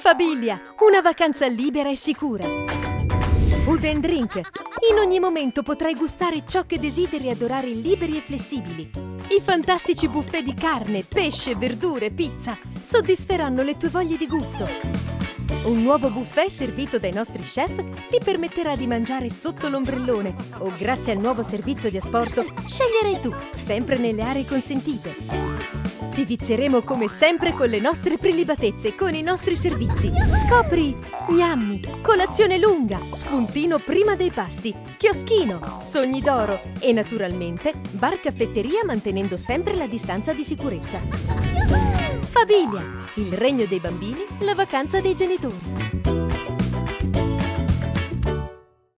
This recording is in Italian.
Fabilia, una vacanza libera e sicura. Food and Drink. In ogni momento potrai gustare ciò che desideri e adorare liberi e flessibili. I fantastici buffet di carne, pesce, verdure, pizza soddisferanno le tue voglie di gusto. Un nuovo buffet servito dai nostri chef ti permetterà di mangiare sotto l'ombrellone o, grazie al nuovo servizio di asporto, sceglierai tu, sempre nelle aree consentite. Ti vizieremo come sempre con le nostre prelibatezze e con i nostri servizi. Scopri gnammi, colazione lunga, spuntino prima dei pasti, chioschino, sogni d'oro e naturalmente bar caffetteria mantenendo sempre la distanza di sicurezza. Fabilia, il regno dei bambini, la vacanza dei genitori.